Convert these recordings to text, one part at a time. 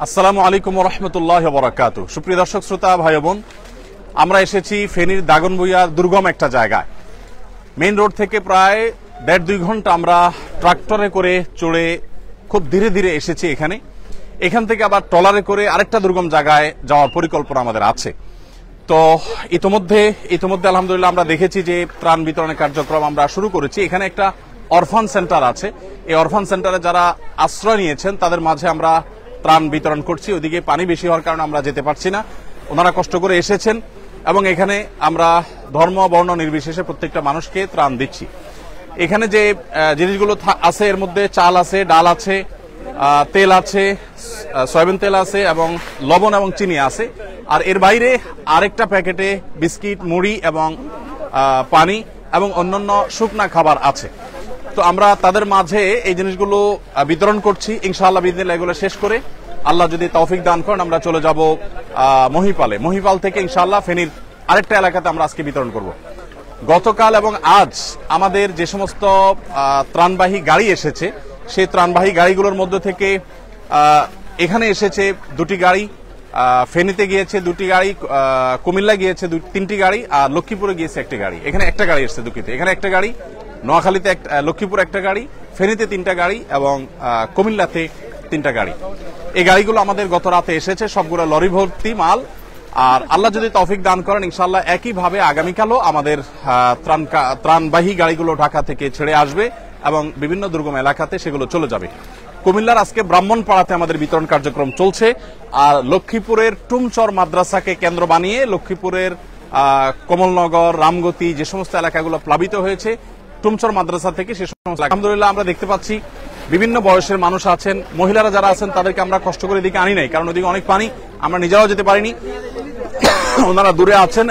আসসালামু আলাইকুম ওয়া রাহমাতুল্লাহি ওয়া বারাকাতুহু। সুপ্রিয় দর্শক শ্রোতা ভাই বোন, আমরা এসেছি ফেনীর দাগনভূঞার দুর্গম একটা জায়গায়। মেইন রোড থেকে প্রায় 1.5-2 ঘন্টা আমরা ট্রাক্টরে করে চড়ে খুব ধীরে ধীরে এসেছি এখান থেকে আবার ট্রলারে করে আরেকটা দুর্গম জায়গায় যাওয়ার পরিকল্পনা আমাদের আছে। তো ইতোমধ্যে আলহামদুলিল্লাহ আমরা দেখেছি যে ত্রাণ বিতরণের কার্যক্রম আমরা শুরু করেছি। এখানে একটা অরফান সেন্টার আছে, এই অরফান সেন্টারে যারা আশ্রয় নিয়েছেন তাদের মাঝে আমরা ত্রাণ বিতরণ করছি। ওদিকে পানি বেশি হওয়ার কারণে আমরা যেতে পারছি না, ওনারা কষ্ট করে এসেছেন এবং এখানে আমরা ধর্ম বর্ণ নির্বিশেষে প্রত্যেকটা মানুষকে ত্রাণ দিচ্ছি। এখানে যে জিনিসগুলো আছে এর মধ্যে চাল আছে, ডাল আছে, তেল আছে, সয়াবিন তেল আছে এবং লবণ এবং চিনি আছে। আর এর বাইরে আরেকটা প্যাকেটে বিস্কিট, মুড়ি এবং পানি এবং অন্যান্য শুকনা খাবার আছে। তো আমরা তাদের মাঝে এই জিনিসগুলো বিতরণ করছি। ইনশাআল্লাহ বিদিনিল্লাহ এগুলো শেষ করে আল্লাহ যদি তৌফিক দান করেন আমরা চলে যাব মহিপাল থেকে ইনশাআল্লাহ ফেনীর আরেকটা এলাকাতে আমরা আজকে বিতরণ করব। গতকাল এবং আজ আমাদের যে সমস্ত ত্রাণবাহী গাড়ি এসেছে সেই ত্রাণবাহী গাড়িগুলোর মধ্যে থেকে এখানে এসেছে 2টি গাড়ি, ফেনীতে গিয়েছে 2টি গাড়ি, কুমিল্লা গিয়েছে 3টি গাড়ি, আর লক্ষ্মীপুরে গিয়েছে 1টি গাড়ি। এখানে একটা গাড়ি এসেছে দুঃখিত, এখানে একটা গাড়ি, নোয়াখালীতে লক্ষ্মীপুর একটা গাড়ি, ফেনীতে 3টা গাড়ি এবং কুমিল্লাতে 3টা গাড়ি। এই গাড়িগুলো আমাদের গত রাতে এসেছে, সবগুলো লরি ভর্তি মাল। আর আল্লাহ যদি তৌফিক দান করেন ইনশাআল্লাহ একইভাবে আগামীকালও আমাদের ত্রাণবাহী গাড়িগুলো ঢাকা থেকে ছেড়ে আসবে এবং বিভিন্ন দুর্গম এলাকাতে সেগুলো চলে যাবে। কুমিল্লার আজকে ব্রাহ্মণপাড়াতে আমাদের বিতরণ কার্যক্রম চলছে। আর লক্ষ্মীপুরের টুমচর মাদ্রাসাকে কেন্দ্র বানিয়ে লক্ষ্মীপুরের কমলনগর, রামগতি যে সমস্ত এলাকাগুলো প্লাবিত হয়েছে টুমচর মাদ্রাসা থেকে সে সমস্ত আলহামদুলিল্লাহ আমরা দেখতে পাচ্ছি বিভিন্ন বয়সের মানুষ আছেন, মহিলারা যারা আছেন তাদেরকে আমরা কষ্ট করে এদিকে আনি নাই, কারণ ওদিকে অনেক পানি, আমরা নিজেরাও যেতে পারিনি, ওনারা দূরে আছেন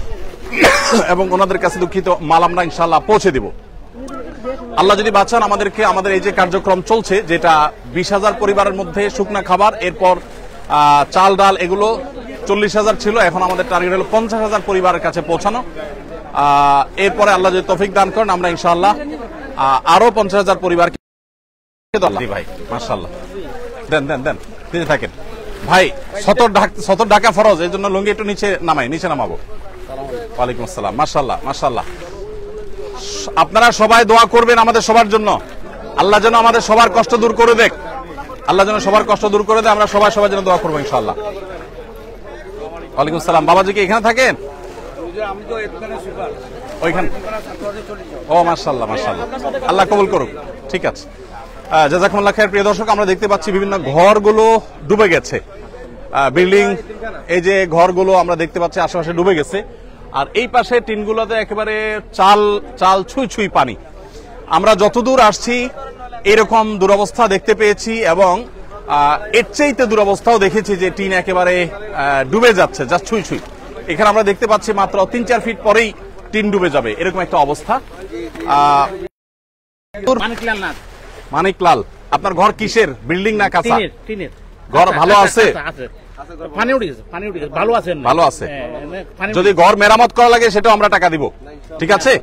এবং ওনাদের কাছে দুঃখিত মাল আমরা ইনশাআল্লাহ পৌঁছে দিব। আল্লাহ যদি বাঁচান আমাদেরকে, আমাদের এই যে কার্যক্রম চলছে যেটা 20,000 পরিবারের মধ্যে শুকনা খাবার, এরপর চাল ডাল এগুলো 40,000 ছিল, এখন আমাদের টার্গেট হলো 50,000 পরিবারের কাছে পৌঁছানো। এরপরে আল্লাহ যদি তৌফিক দান করেন আমরা ইনশাআল্লাহ আরো 50,000 পরিবারকে ভাই মাশাআল্লাহ দেন দিতে থাকেন ভাই। সতর ঢাকা ফরজ, এই জন্য লুঙ্গি একটু নিচে নামাবো। ওয়ালাইকুম আসসালাম। মাশাআল্লাহ আপনারা সবাই দোয়া করবেন আমাদের সবার জন্য, আল্লাহ যেন আমাদের সবার কষ্ট দূর করে দেয়, আমরা সবাই যেন দোয়া করবো ইনশাআল্লাহ। ওয়ালাইকুম আসসালাম। বাবাজি কি এখানে থাকেন? ও মাশাআল্লাহ আল্লাহ কবুল করুক। ঠিক আছে, জাযাকুমুল্লাহ খায়ের। প্রিয় দর্শক, আমরা দেখতে পাচ্ছি বিভিন্ন ঘরগুলো ডুবে গেছে, বিল্ডিং, এই যে ঘরগুলো আমরা দেখতে পাচ্ছি আশেপাশে ডুবে গেছে। আর এই পাশে টিনগুলোতে একেবারে চাল ছুঁই পানি। আমরা যতদূর আসছি এরকম দুরবস্থা দেখতে পেয়েছি এবং এর চাইতে দুরবস্থাও দেখেছি যে টিন একেবারে ডুবে যাচ্ছে, জাস্ট ছুঁই। এখানে আমরা দেখতে পাচ্ছি মাত্র 3-4 ফিট পরেই টিন ডুবে যাবে, এরকম একটা অবস্থা। মানিকলাল, আপনার ঘর কিসের, বিল্ডিং না কাঁচা? ঘর ভালো আছে? ভালো আছে। যদি ঘর মেরামত করা লাগে সেটাও আমরা টাকা দিব। ঠিক আছে।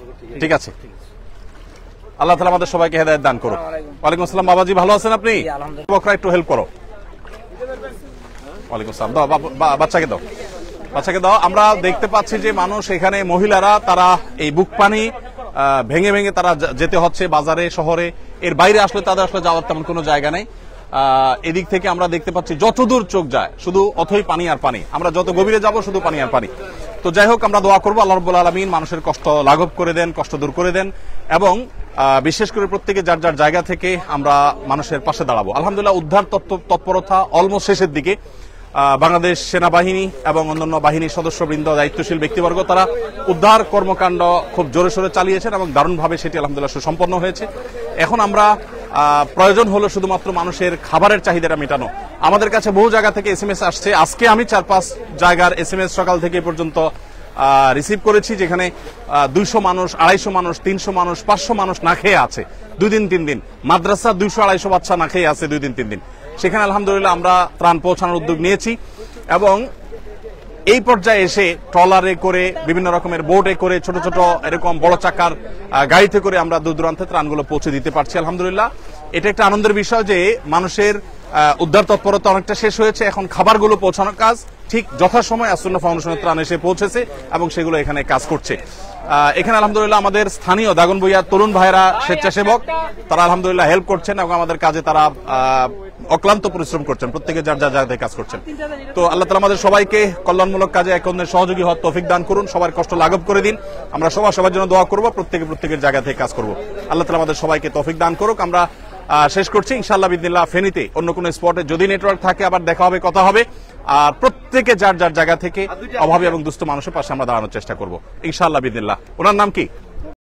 আল্লাহ তাআলা আমাদের সবাইকে হেদায়েত দান করুন। ওয়ালাইকুম আসসালাম। বাবাজি ভালো আছেন আপনি? বকরা একটু হেল্প করো। ওয়ালাইকুম আসসালাম। দাও বাচ্চাকে দাও। আমরা দেখতে পাচ্ছি যে মানুষ এখানে, মহিলারা তারা এই বুক পানি ভেঙে তারা যেতে হচ্ছে বাজারে, শহরে। এর বাইরে আসলে তাদের আসলে যাওয়ার তেমন কোনো জায়গা নেই। এদিক থেকে আমরা দেখতে পাচ্ছি যতদূর চোখ যায় শুধু অথই পানি আর পানি, আমরা যত গভীরে যাব শুধু পানি আর পানি। তো যাই হোক, আমরা দোয়া করবো আল্লাহ রাব্বুল আলামিন মানুষের কষ্ট লাঘব করে দেন, কষ্ট দূর করে দেন এবং বিশেষ করে প্রত্যেকে যার জায়গা থেকে আমরা মানুষের পাশে দাঁড়াবো। আলহামদুলিল্লাহ উদ্ধার তৎপরতা অলমোস্ট শেষের দিকে। বাংলাদেশ সেনাবাহিনী এবং অন্যান্য বাহিনীর সদস্যবৃন্দ, দায়িত্বশীল ব্যক্তিবর্গ তারা উদ্ধার কর্মকাণ্ড খুব জোরে সোরে চালিয়েছেন এবং দারুণভাবে সেটি আলহামদুলিল্লাহ সুসম্পন্ন হয়েছে। এখন আমরা প্রয়োজন হলো শুধুমাত্র মানুষের খাবারের চাহিদাটা মেটানো। আমাদের কাছে বহু জায়গা থেকে SMS আসছে, আজকে আমি 4-5 জায়গার SMS সকাল থেকে পর্যন্ত রিসিভ করেছি, যেখানে 200 মানুষ, 250 মানুষ, 300 মানুষ, 500 মানুষ না খেয়ে আছে 2 দিন 3 দিন। মাদ্রাসা 200-250 বাচ্চা না খেয়ে আছে 2 দিন 3 দিন। সেখানে আলহামদুলিল্লাহ আমরা ত্রাণ পৌঁছানোর উদ্যোগ নিয়েছি এবং এই পর্যায়ে এসে ট্রলারে করে, বিভিন্ন রকমের বোটে করে, ছোট ছোট এরকম বড় চাকার গাড়িতে করে আমরা দূর দূরান্তে ত্রাণগুলো পৌঁছে দিতে পারছি আলহামদুলিল্লাহ। এটা একটা আনন্দের বিষয় যে মানুষের উদ্ধার তৎপরতা অনেকটা শেষ হয়েছে, এখন খাবারগুলো পৌঁছানোর কাজ ঠিক যথাসময় আসুন্না ফাউন্ডেশনের ত্রাণ এসে পৌঁছেছে এবং সেগুলো এখানে কাজ করছে। এখানে আলহামদুলিল্লাহ আমাদের স্থানীয় দাগনভূঞার তরুণ ভাইরা স্বেচ্ছাসেবক, তারা আলহামদুলিল্লাহ হেল্প করছেন এবং আমাদের কাজে তারা অক্লান্ত পরিশ্রম করছেন, প্রত্যেকে যার যার জায়গায় কাজ করছেন। তো আল্লাহ তাআলা আমাদের সবাইকে কল্যাণমূলক কাজে এক অন্যের সহযোগী হওয়ার তৌফিক দান করুন, সবার কষ্ট লাঘব করে দিন। আমরা সবার জন্য দোয়া করব, প্রত্যেকের জায়গা থেকে কাজ করব। আল্লাহ তাআলা আমাদের সবাইকে তৌফিক দান করুক। আমরা শেষ করছি ইনশাআল্লাহ বিদিনিল্লাহ। ফেনীতে অন্য কোনো স্পটে যদি নেটওয়ার্ক থাকে আবার দেখা হবে, কথা হবে। আর প্রত্যেকে যার যার জায়গা থেকে অভাবী এবং দুস্থ মানুষের পাশে আমরা দাঁড়ানোর চেষ্টা করব ইনশাআল্লাহ বিদিনিল্লাহ। ওনার নাম কি?